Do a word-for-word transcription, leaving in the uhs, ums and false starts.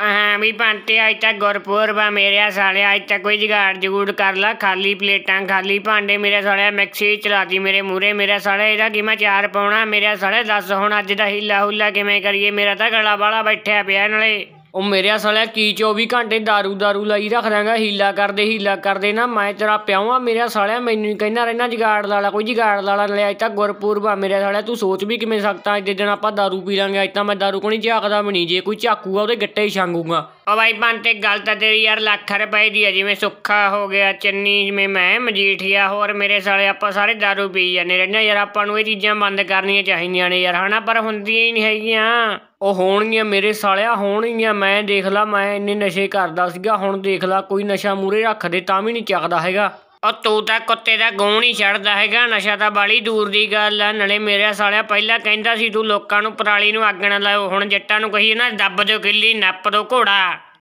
ਹਾਂ ਵੀ ਬੰਤੇ ਅੱਜ ਤਾਂ ਗੁਰਪੁਰਬ ਆ ਮੇਰਿਆ ਸਾਲਿਆ। ਅੱਜ ਤਾਂ ਕੋਈ ਜੁਗਾੜ ਜਗੂੜ ਕਰ ਲਾ। ਖਾਲੀ ਪਲੇਟਾਂ ਖਾਲੀ ਭਾਂਡੇ ਮੇਰੇ ਸਾਲਿਆ। ਮਿਕਸੀ ਚਲਾਤੀ ਮੇਰੇ ਮੂਹਰੇ ਮੇਰਾ ਸਾਲਿਆ। ਇਹਦਾ ਕੀ ਮੈਂ ਚਾਰ ਪਾਉਣਾ ਮੇਰਿਆ ਸਾਲਿਆ। ਦੱਸ ਹੁਣ ਅੱਜ ਦਾ ਹੀਲਾ ਹੁਲਾ ਕਿਵੇਂ ਕਰੀਏ? ਮੇਰਾ ਤਾਂ ਗਲਾ ਬਾਲਾ ਬੈਠਿਆ ਪਿਆ ਨਾਲੇ। ਉਹ ਮੇਰਿਆ ਸਾਲਿਆ ਕੀ ਚੌਵੀ ਘੰਟੇ ਦਾਰੂ ਦਾਰੂ ਲਾਈ ਰੱਖ ਦਾਂਗਾ। ਹੀਲਾ ਕਰਦੇ ਹੀਲਾ ਕਰਦੇ ਨਾ ਮੈਂ ਤੇਰਾ ਪਿਆਉਂ ਆ ਮੇਰਿਆ ਸਾਲਿਆ। ਮੈਨੂੰ ਹੀ ਕਹਿੰਦਾ ਰਹਿਣਾ ਜੁਗਾੜ ਲਾ ਲਾ ਕੋਈ ਜੁਗਾੜ ਲਾ ਲਾ। ਨਾਲੇ ਅੱਜ ਤਾਂ ਗੁਰਪੁਰਬ ਆ ਮੇਰਿਆ ਸਾਲਿਆ। ਤੂੰ ਸੋਚ ਵੀ ਕਿਵੇਂ ਸਕਦਾ ਅੱਜ ਦੇ ਦਿਨ ਆਪਾਂ ਦਾਰੂ ਪੀ ਲਾਂਗੇ। ਅੱਜ ਤਾਂ ਮੈਂ ਦਾਰੂ ਕੋਣੀ ਝਾਕਦਾ ਵੀ ਨਹੀਂ। ਜੇ ਕੋਈ ਝਾਕੂਗਾ ਉਹਦੇ ਗੱਟੇ ਹੀ ਛਾਂਗੂਗਾ। ਉਹ ਬਾਈ ਬੰਤੇ ਗੱਲ ਤਾਂ ਤੇਰੀ ਯਾਰ ਲੱਖ ਰੁਪਏ ਦੀ ਆ। ਜਿਵੇਂ ਸੁੱਖਾ ਹੋ ਗਿਆ ਚੰਨੀ ਜਿਵੇਂ ਮੈਂ ਮਜੀਠੀਆ ਹੋਰ ਮੇਰੇ ਸਾਲੇ ਆਪਾਂ ਸਾਰੇ ਦਾਰੂ ਪੀ ਜਾਂਦੇ ਰਹਿੰਦੇ ਯਾਰ। ਆਪਾਂ ਨੂੰ ਇਹ ਚੀਜ਼ਾਂ ਬੰਦ ਕਰਨੀਆਂ ਚਾਹੀਦੀਆਂ ਨੇ ਯਾਰ ਹਨਾ। ਪਰ ਹੁੰਦੀਆਂ ਹੀ ਨਹੀਂ ਹੈਗੀਆਂ। ਉਹ ਹੋਣਗੀਆਂ ਮੇਰੇ ਸਾਲਿਆ ਹੋਣਗੀਆਂ। ਮੈਂ ਦੇਖ ਲਾ ਮੈਂ ਇੰਨੇ ਨਸ਼ੇ ਕਰਦਾ ਸੀਗਾ। ਹੁਣ ਦੇਖ ਲਾ ਕੋਈ ਨਸ਼ਾ ਮੂਹਰੇ ਰੱਖ ਦੇ ਤਾਂ ਵੀ ਨਹੀਂ ਚੱਕਦਾ ਹੈਗਾ। ਉਹ ਤੂੰ ਤਾਂ ਕੁੱਤੇ ਦਾ ਗੂੰ ਨਹੀਂ ਛੱਡਦਾ ਹੈਗਾ। ਨਸ਼ਾ ਤਾਂ ਬਾਲੀ ਦੂਰ ਦੀ ਗੱਲ ਆ। ਨਾਲੇ ਮੇਰੇ ਸਾਲਿਆ ਪਹਿਲਾਂ ਕਹਿੰਦਾ ਸੀ ਤੂੰ ਲੋਕਾਂ ਨੂੰ ਪਰਾਲੀ ਨੂੰ ਅੱਗ ਨਾ ਲਾਓ। ਹੁਣ ਜੱਟਾਂ ਨੂੰ ਕਹੀਏ ਨਾ ਦੱਬ ਦਿਓ ਕਿੱਲੀ ਨੱਪ ਦਿਓ ਘੋੜਾ।